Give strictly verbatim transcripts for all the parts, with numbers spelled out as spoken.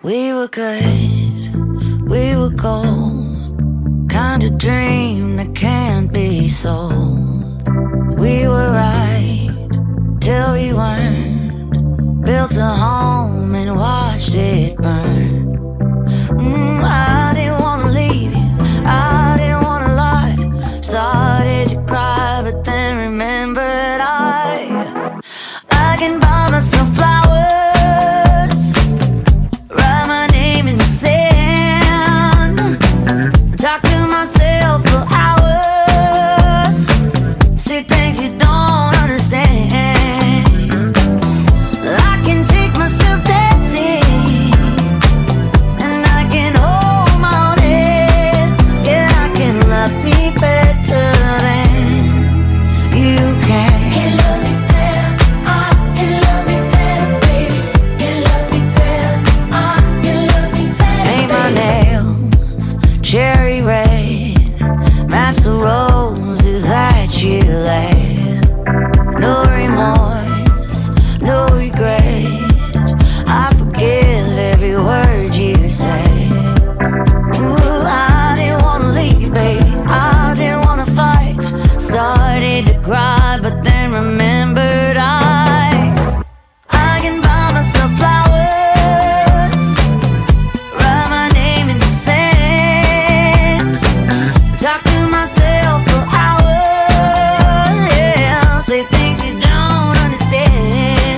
We were good, we were gold, kind of dream that can't be sold. We were right till we weren't, built a home and watched it burn. mm, I didn't wanna leave you, I didn't wanna lie. Started to cry but then remembered I I can buy myself flowers, write my name in the sand, talk to myself for hours, say things you don't understand. I can take myself dancing, and I can hold my own head. Yeah, I can love me better than you can. Can love me better, I can love me better, baby. Can love me better, I can love me better. Paint my nails cherry red, match the roses that you laid. No remorse, no regret, I forgive every word you say. Ooh, I didn't wanna leave, baby, I didn't wanna fight. Started to cry but then remembered I I can buy myself flowers, write my name in the sand, talk to myself for hours, yeah, say things you don't understand.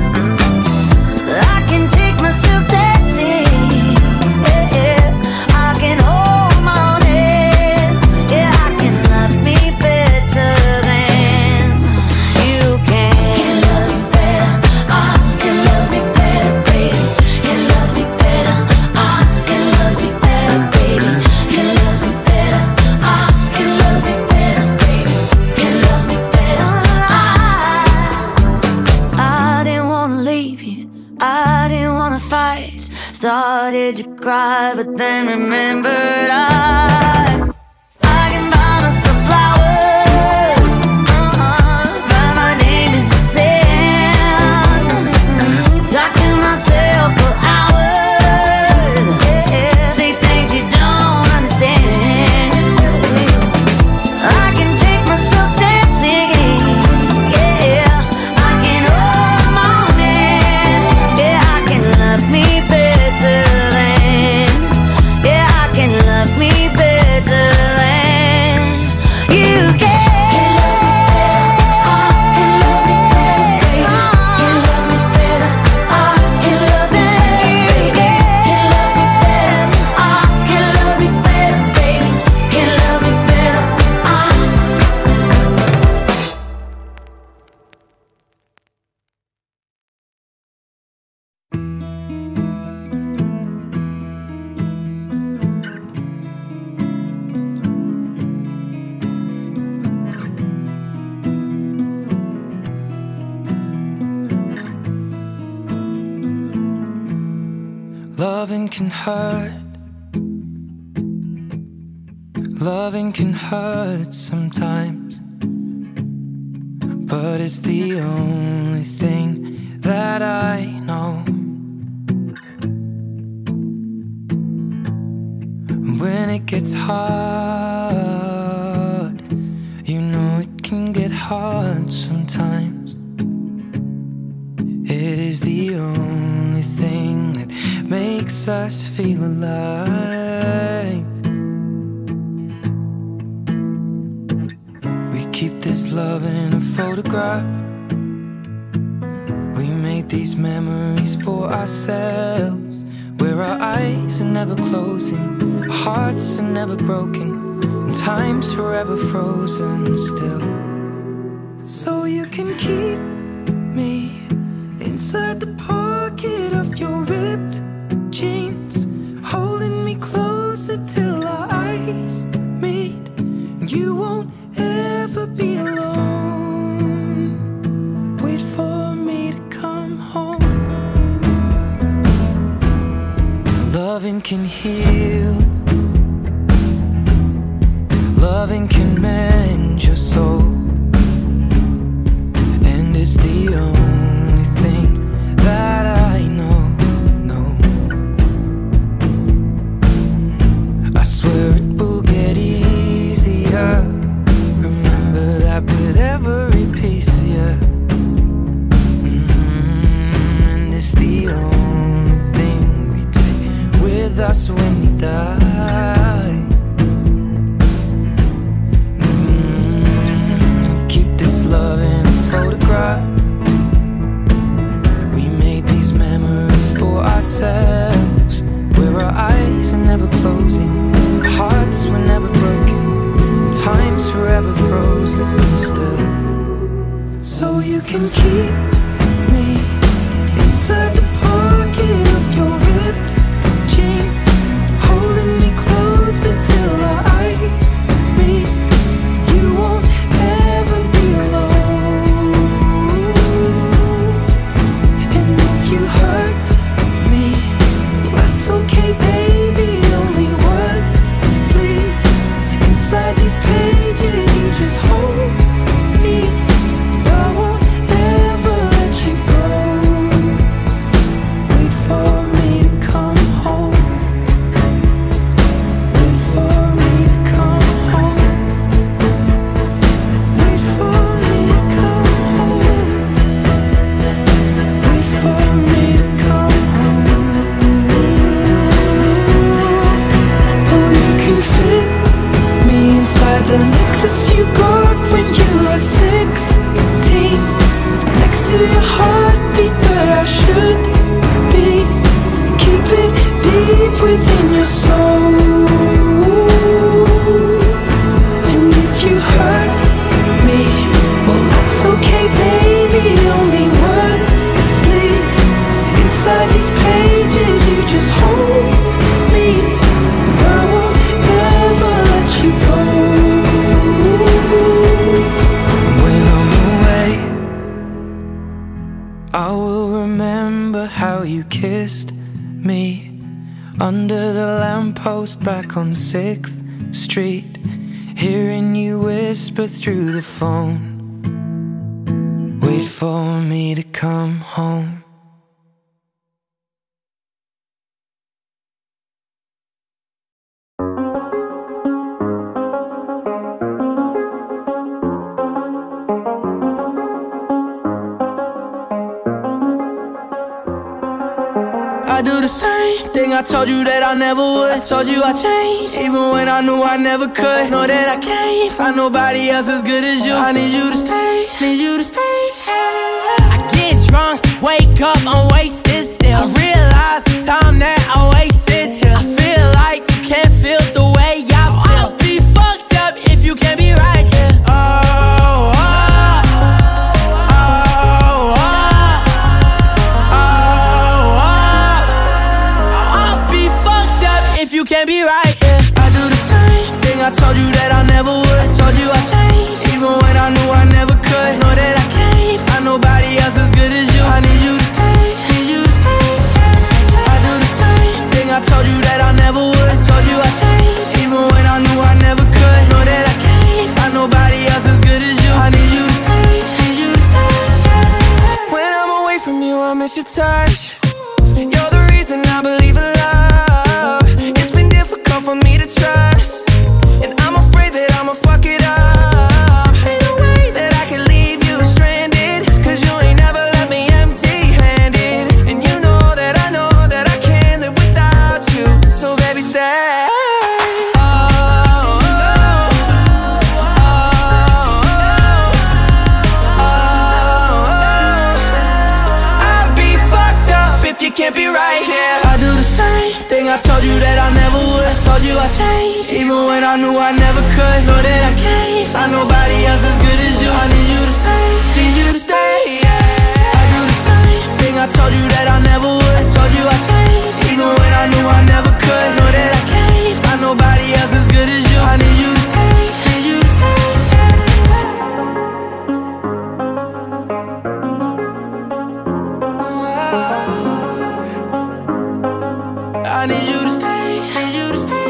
I can take myself dancing, yeah, yeah. I can hold my own head, yeah, I can love me better than you can. Can love me better, I can love me better, baby. Can love me better, I can love me better, baby. Can love me better, I can love me better, baby. Can love me better, I I didn't wanna leave you, I didn't wanna fight. Started to cry but then remembered I I can buy myself flowers, uh-uh, write my name in the sand, talk to myself for hours, yeah, say things you don't understand. I can take myself dancing, yeah, I can hold my own hand, yeah, I can love me better than, yeah, I can love me better than you can. Can love me better, I can love me better, baby. Can love me better, I Loving can hurt, loving can hurt sometimes, but it's the only thing that I know. When it gets hard, you know it can get hard sometimes. It is the only thing that makes us feel alive. We keep this love in a photograph. We made these memories for ourselves, where our eyes are never closing, our hearts are never broken, and time's forever frozen still. So you can keep me inside the pocket of your ripped jeans, holding me closer till our eyes meet, and you won't ever be alone. Wait for me to come home. Loving can heal, loving can mend your soul, and it's the only thing that I know, no. wrap with every piece of you. Mm-hmm. And it's the only thing we take with us when we die. Mm-hmm. We keep this love in its photograph. We made these memories for ourselves, where our eyes are never closing, our hearts were never broken, time's forever frozen still. So you can keep me inside the pocket of your ripped jeans, holding me closer till our eyes meet. You won't ever be alone. And if you hurt me, that's okay, baby. Only words bleed inside these pages. You just hold me. I won't ever let you go. Wait for me to come home. Wait for me to come home. Wait for me to come home. Wait for me to come home. Oh, you can fit me inside the necklace you got when you were sixteen, next to your heartbeat where I should be. Keep it deep within your soul. And if you hurt me, well, that's okay, baby. Only words bleed inside these pages. You just hold me. I won't ever let you go. When I'm away, I will remember how you kissed me under the lamppost back on sixth street, hearing you whisper through the phone, wait for me to come home. I do the same thing I told you that I never would. I told you I changed, even when I knew I never could. Know that I can't find nobody else as good as you. I need you to stay, need you to stay. I get drunk, wake up, I'm wasted still. I realize the time that I wasted here. I feel like you can't feel the way I feel. I'll be fucked up if you can't be right here. Oh, oh, oh, oh, oh, oh. I'll be fucked up if you can't be right here. I do the same thing I told you that I never would. I told you I changed, even when I knew I never could. Know that I can't find nobody else as good as you. I need you to stay, need you to stay. I do the same thing I told you that I never would. I told you I changed, even when I knew I never could. Know that I can't find nobody else as good as you. I need you to stay, need you to stay. When I'm away from you, I miss your touch. You're the reason I believe in love. It's been difficult for me to trust, and I'm afraid that I'ma fuck it up. Ain't no way that I can leave you stranded, cause you ain't never left me empty-handed. And you know that I know that I can't live without you. So baby, stay. Oh, oh, oh, oh, oh. I'll be fucked up if you can't be right here. I do the same thing I told you that I never would. I told you I changed, even when I knew I never could. Know that I can't find nobody else as good as you. I need you to stay, need you to stay, yeah. I do the same thing I told you that I never would. I told you I changed, even when I knew I never could. Know that I can't find nobody else as good as you. I need you to stay, need you to stay, yeah. I need you to stay, need you to stay.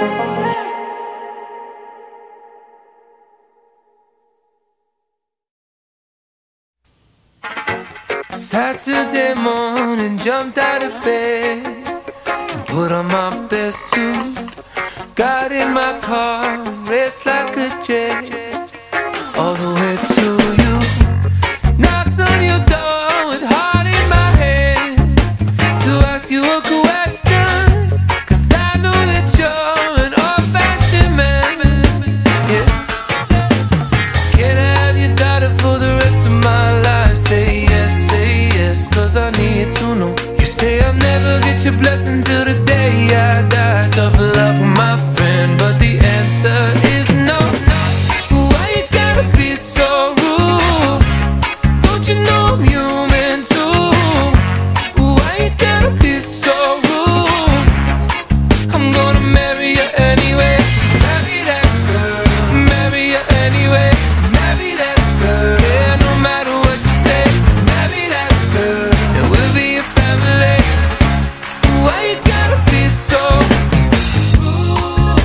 Saturday morning, jumped out of bed and put on my best suit. Got in my car and raced like a jet all the it to you. Knocked on your door with heart in my hand to ask you a question, 'cause I know that you're an old-fashioned man. Yeah. Can I have your daughter for the rest of my life? Say yes, say yes, 'cause I need to know. You say I'll never get your blessing till the day I die. Tough luck, my friend, but the answer is no. Why you gotta be so rude? Don't you know I'm human too? Why you gotta be so rude? I'm gonna marry you anyway. Marry that girl, marry you anyway. Marry that girl, yeah, no matter what you say. Marry that girl, and we'll be a family. Why you gotta be so rude?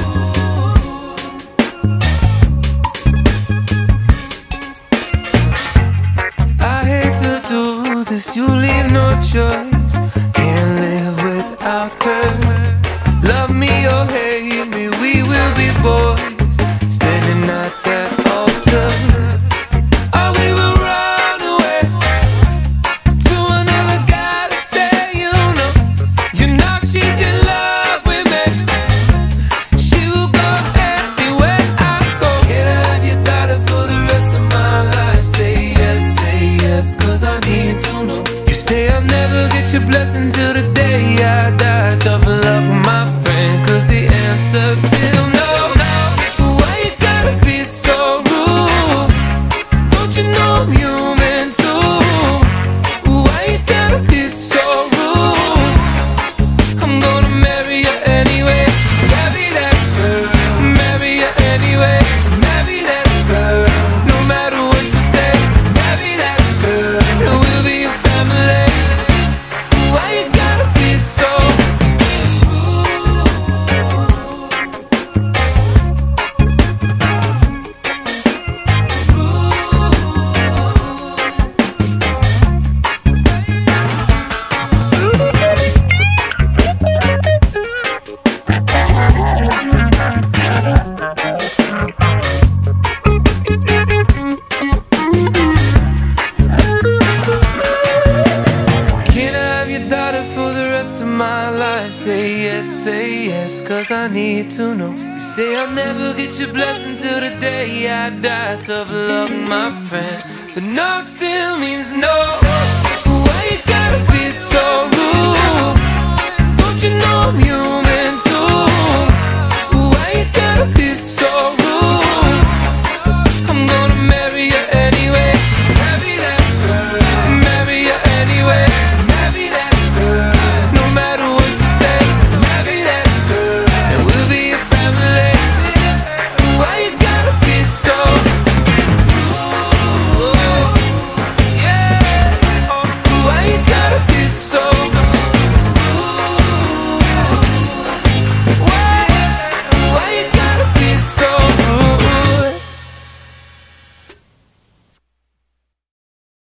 I hate to do this, you leave no choice. Can't live without her. Love me or hate me, we will be boys, standing at that altar. Or we will run away to another guy that say you know. You know she's in love with me. She will go anywhere I go. Can I have your daughter for the rest of my life? Say yes, say yes, 'cause I need to know. You say I'll never get your blessing till the day I die. Tough luck, my friend, 'cause the answer's still no. Why you gotta be so rude? Don't you know I'm human too? Why you gotta be so rude? I'm gonna marry you anyway. Marry that girl, marry you anyway. Marry that girl, no matter what you say. Marry that girl, and we'll be a family. Why you gotta be so rude? Can I have your daughter for the rest of my life? Say yes, say yes, 'cause I need to know. You say I'll never get your blessing till the day I die. Tough luck, my friend, but no still means no. Why you gotta be so rude? Don't you know I'm human?